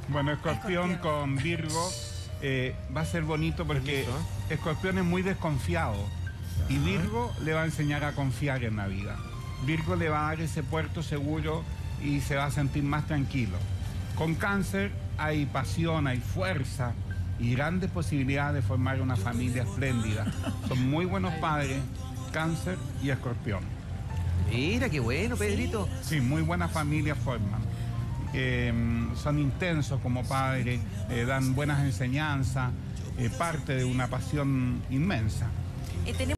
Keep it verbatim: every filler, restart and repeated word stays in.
Bueno, Escorpión, Escorpión. con Virgo eh, va a ser bonito porque Permiso, Escorpión es muy desconfiado y Virgo le va a enseñar a confiar en la vida. Virgo le va a dar ese puerto seguro y se va a sentir más tranquilo. Con Cáncer hay pasión, hay fuerza y grandes posibilidades de formar una familia espléndida. Son muy buenos padres, Cáncer y Escorpión. Mira, qué bueno, Pedrito. Sí, muy buenas familias forman. Eh, son intensos como padres, eh, dan buenas enseñanzas, eh, parte de una pasión inmensa. Eh, tenemos